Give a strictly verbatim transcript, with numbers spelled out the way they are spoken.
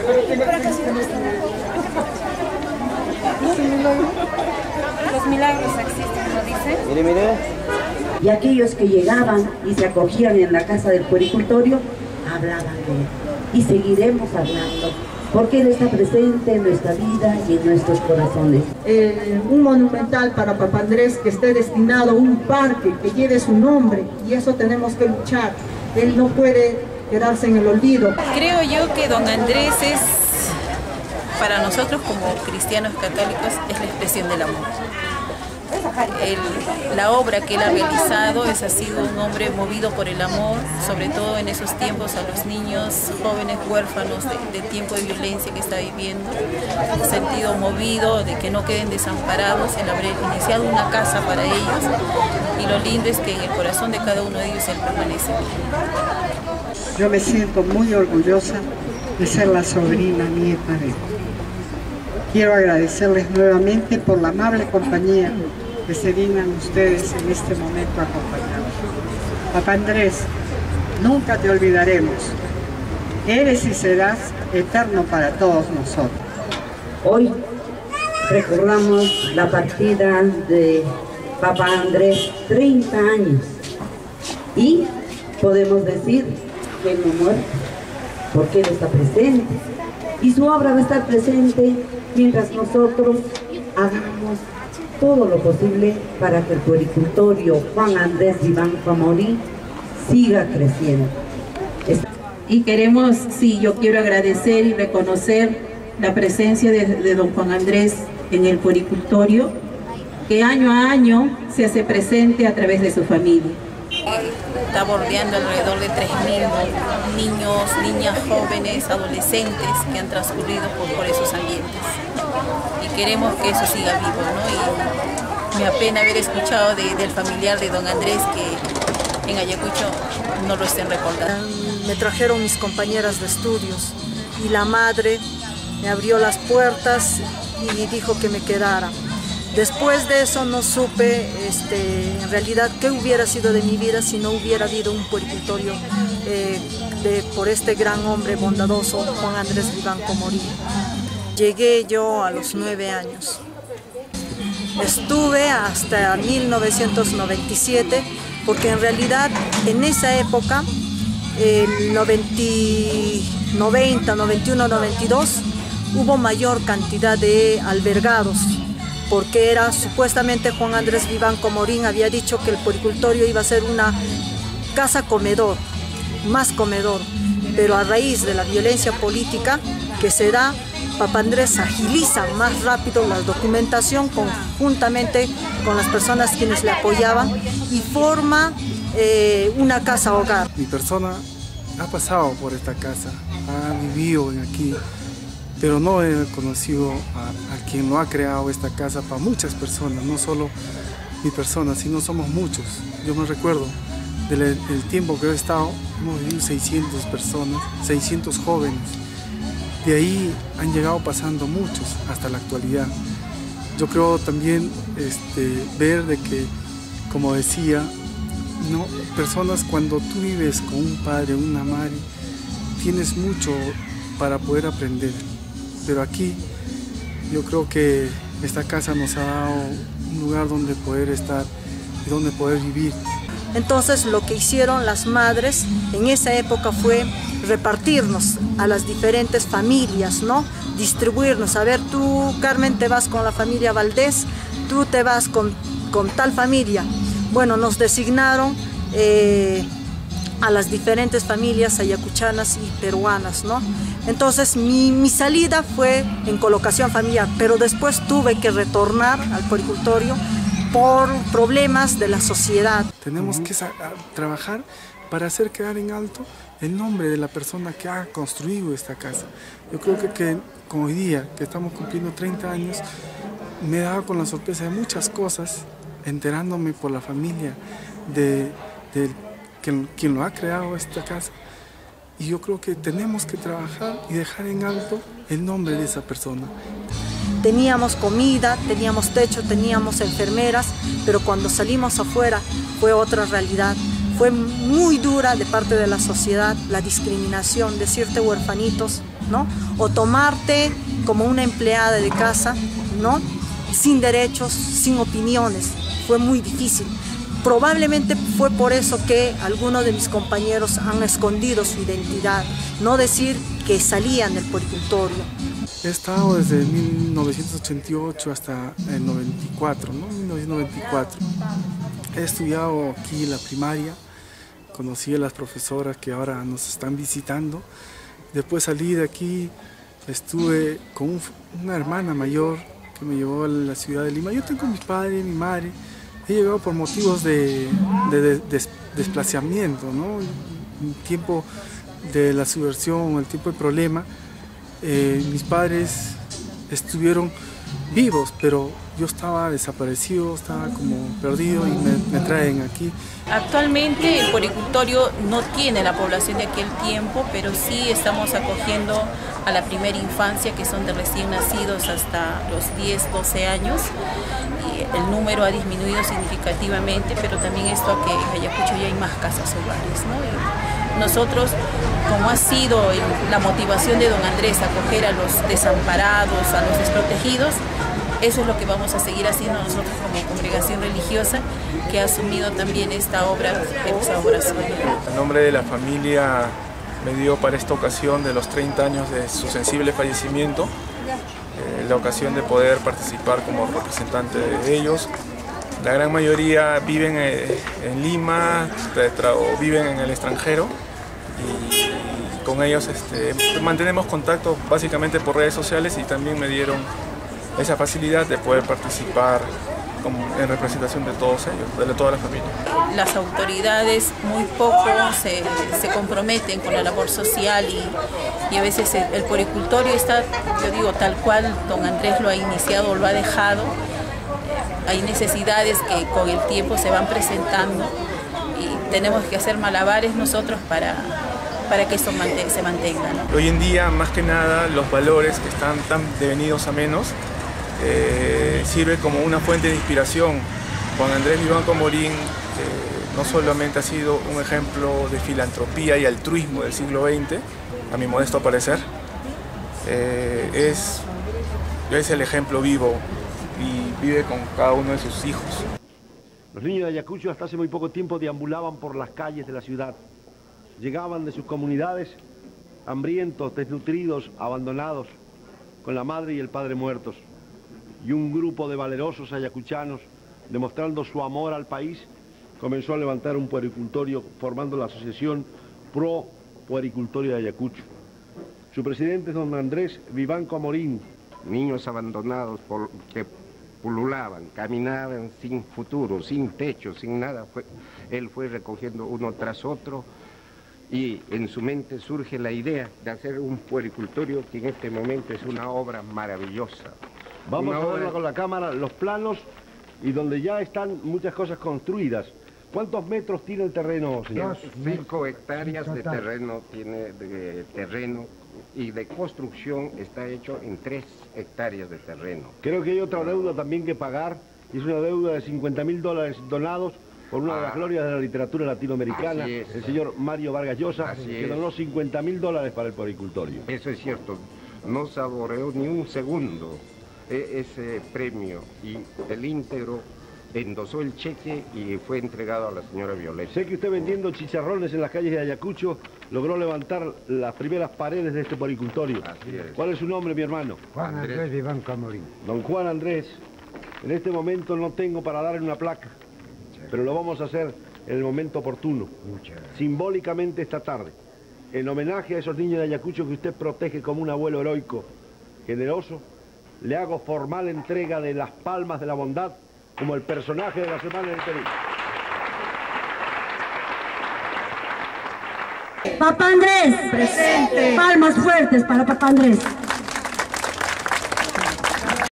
Los milagros existen, ¿no dice? Mire, mire. Y aquellos que llegaban y se acogían en la casa del puericultorio, hablaban de él. Y seguiremos hablando, porque Él está presente en nuestra vida y en nuestros corazones. Eh, un monumental para Papá Andrés que esté destinado a un parque que lleve su nombre, y eso tenemos que luchar. Él no puede quedarse en el olvido. Creo yo que don Andrés es, para nosotros como cristianos católicos, es la expresión del amor. El, la obra que él ha realizado es, ha sido un hombre movido por el amor, sobre todo en esos tiempos a los niños, jóvenes huérfanos de, de tiempo de violencia que está viviendo, sentido movido de que no queden desamparados, el haber iniciado una casa para ellos, y lo lindo es que en el corazón de cada uno de ellos él permanece. Yo me siento muy orgullosa de ser la sobrina nieta de él. Quiero agradecerles nuevamente por la amable compañía que se dignan ustedes en este momento a acompañarnos. Papá Andrés, nunca te olvidaremos. Eres y serás eterno para todos nosotros. Hoy recordamos la partida de Papá Andrés, treinta años, y podemos decir que Él no muere, porque Él está presente, y su obra va a estar presente mientras nosotros hagamos todo lo posible para que el puericultorio Juan Andrés Vivanco Amorín siga creciendo. Y queremos, sí, yo quiero agradecer y reconocer la presencia de, de don Juan Andrés en el puericultorio, que año a año se hace presente a través de su familia. Está bordeando alrededor de tres mil niños, niñas, jóvenes, adolescentes que han transcurrido por, por esos ambientes. Y queremos que eso siga vivo, ¿no? Y me apena haber escuchado de, del familiar de don Andrés que en Ayacucho no lo estén recordando. Me trajeron mis compañeras de estudios y la madre me abrió las puertas y dijo que me quedara. Después de eso no supe este, en realidad qué hubiera sido de mi vida si no hubiera habido un puericultorio eh, de, por este gran hombre bondadoso, Juan Andrés Vivanco Amorín. Llegué yo a los nueve años. Estuve hasta mil novecientos noventa y siete, porque en realidad en esa época, el noventa, noventa y uno, noventa y dos, hubo mayor cantidad de albergados, porque era supuestamente Juan Andrés Vivanco Amorín había dicho que el puericultorio iba a ser una casa comedor, más comedor, pero a raíz de la violencia política que se da, Papá Andrés agiliza más rápido la documentación conjuntamente con las personas quienes le apoyaban y forma eh, una casa hogar. Mi persona ha pasado por esta casa, ha vivido aquí, pero no he conocido a, a quien lo ha creado esta casa para muchas personas, no solo mi persona, sino somos muchos. Yo me recuerdo del el tiempo que he estado, hemos vivido seiscientas personas, seiscientos jóvenes. De ahí han llegado pasando muchos hasta la actualidad. Yo creo también este, ver de que, como decía, ¿no? Personas cuando tú vives con un padre, una madre, tienes mucho para poder aprender. Pero aquí yo creo que esta casa nos ha dado un lugar donde poder estar y donde poder vivir. Entonces lo que hicieron las madres en esa época fue repartirnos a las diferentes familias, ¿no? Distribuirnos. A ver, tú, Carmen, te vas con la familia Valdés, tú te vas con, con tal familia. Bueno, nos designaron eh, a las diferentes familias ayacuchanas y peruanas, ¿no? Entonces mi, mi salida fue en colocación familiar, pero después tuve que retornar al puericultorio por problemas de la sociedad. Tenemos que trabajar para hacer quedar en alto el nombre de la persona que ha construido esta casa. Yo creo que, que como hoy día, que estamos cumpliendo treinta años, me he dado con la sorpresa de muchas cosas, enterándome por la familia de, de quien, quien lo ha creado esta casa. Y yo creo que tenemos que trabajar y dejar en alto el nombre de esa persona. Teníamos comida, teníamos techo, teníamos enfermeras, pero cuando salimos afuera fue otra realidad. Fue muy dura de parte de la sociedad la discriminación, decirte huerfanitos, ¿no? O tomarte como una empleada de casa, ¿no? Sin derechos, sin opiniones. Fue muy difícil. Probablemente fue por eso que algunos de mis compañeros han escondido su identidad, no decir que salían del poricultorio. He estado desde mil novecientos ochenta y ocho hasta el noventa y cuatro, ¿no? mil novecientos noventa y cuatro. He estudiado aquí la primaria, conocí a las profesoras que ahora nos están visitando. Después salí de aquí, estuve con un, una hermana mayor que me llevó a la ciudad de Lima. Yo tengo mis padres, mi madre. He llegado por motivos de, de, de des, desplazamiento, ¿no? El tiempo de la subversión, el tiempo de problema. Eh, mis padres estuvieron vivos, pero yo estaba desaparecido, estaba como perdido y me, me traen aquí. Actualmente el poricultorio no tiene la población de aquel tiempo, pero sí estamos acogiendo a la primera infancia, que son de recién nacidos hasta los diez, doce años. Y el número ha disminuido significativamente, pero también esto a que en Ayacucho ya hay más casas hogares, ¿no? Y nosotros, como ha sido el, la motivación de don Andrés, acoger a los desamparados, a los desprotegidos, eso es lo que vamos a seguir haciendo nosotros como congregación religiosa, que ha asumido también esta obra, esta obra suya. En nombre de la familia me dio para esta ocasión de los treinta años de su sensible fallecimiento, eh, la ocasión de poder participar como representante de ellos. La gran mayoría viven eh, en Lima o viven en el extranjero y, y con ellos este, mantenemos contacto básicamente por redes sociales, y también me dieron esa facilidad de poder participar como en representación de todos ellos, de toda la familia. Las autoridades muy poco se, se comprometen con la labor social y, y a veces el, el poricultorio está, yo digo, tal cual don Andrés lo ha iniciado o lo ha dejado. Hay necesidades que con el tiempo se van presentando y tenemos que hacer malabares nosotros para, para que esto se mantenga, ¿no? Hoy en día, más que nada, los valores que están tan devenidos a menos, Eh, sirve como una fuente de inspiración. Juan Andrés Vivanco Amorín eh, no solamente ha sido un ejemplo de filantropía y altruismo del siglo veinte, a mi modesto parecer, eh, es, es el ejemplo vivo y vive con cada uno de sus hijos. Los niños de Ayacucho hasta hace muy poco tiempo deambulaban por las calles de la ciudad. Llegaban de sus comunidades hambrientos, desnutridos, abandonados, con la madre y el padre muertos. Y un grupo de valerosos ayacuchanos, demostrando su amor al país, comenzó a levantar un puericultorio formando la asociación Pro Puericultorio de Ayacucho. Su presidente es don Andrés Vivanco Amorín. Niños abandonados por, que pululaban, caminaban sin futuro, sin techo, sin nada. Fue, él fue recogiendo uno tras otro y en su mente surge la idea de hacer un puericultorio que en este momento es una obra maravillosa. Vamos Una a verla obra... con la cámara, los planos y donde ya están muchas cosas construidas. ¿Cuántos metros tiene el terreno, señor? Cinco hectáreas de terreno tiene de terreno y de construcción está hecho en tres hectáreas de terreno. Creo que hay otra deuda también que pagar, y es una deuda de cincuenta mil dólares donados por una ah, de las glorias de la literatura latinoamericana, el señor Mario Vargas Llosa, que donó cincuenta mil dólares para el poricultorio. Eso es cierto, no saboreó ni un segundo ese premio y el íntegro endosó el cheque y fue entregado a la señora Violeta. Sé que usted, vendiendo chicharrones en las calles de Ayacucho, logró levantar las primeras paredes de este poricultorio. Así es. ¿Cuál es su nombre, mi hermano? Juan Andrés, Andrés Vivanco Amorín. Don Juan Andrés, en este momento no tengo para darle una placa, pero lo vamos a hacer en el momento oportuno. Muchas gracias. Simbólicamente esta tarde, en homenaje a esos niños de Ayacucho que usted protege como un abuelo heroico, generoso, le hago formal entrega de las palmas de la bondad como el personaje de la Semana del Perú. Papá Andrés, presente. Palmas fuertes para Papá Andrés.